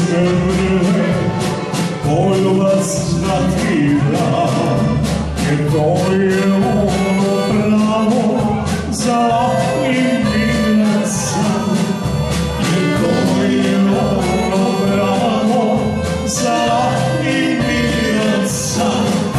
mnie, koju vas natira, jer to je ono pravo za iminaca, jer to je ono pravo za iminaca.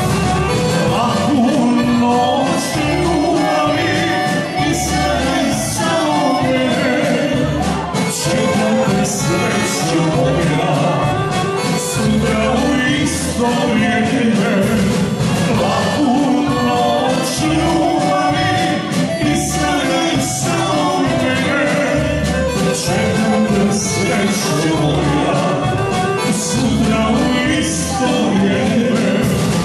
Laku noć ljubavi i sve samo mene, čekam te sreću moja, sutra u isto vrijeme. Laku noć ljubavi i sve samo mene, čekam te sreću moja, sutra u isto vrijeme.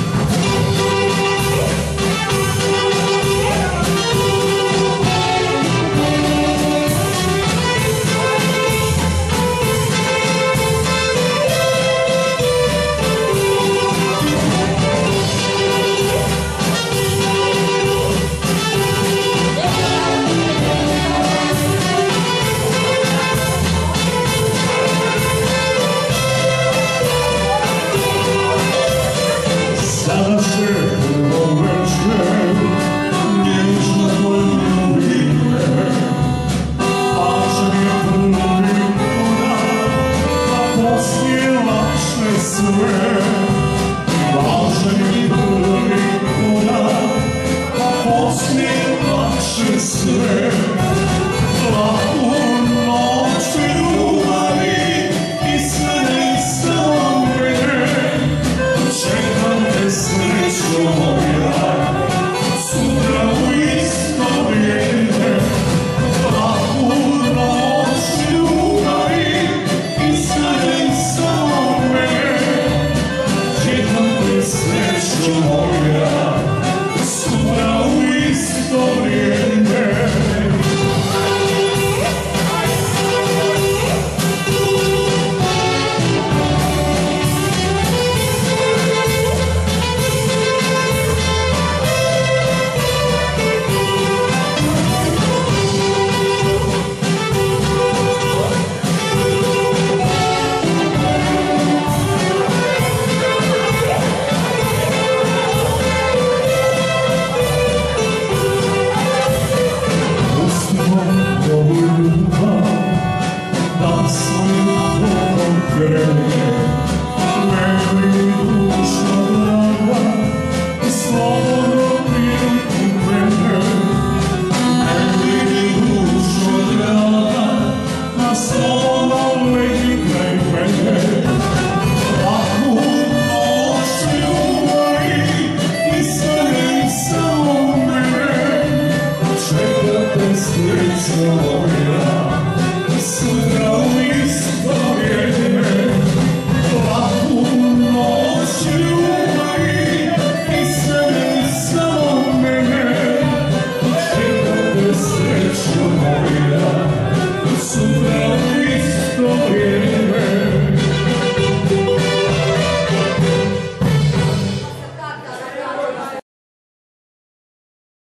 Sada se prvo večer, nježno poljubi me, važan je prvi korak, a poslije lakše sve. Važan je prvi korak, a poslije lakše sve.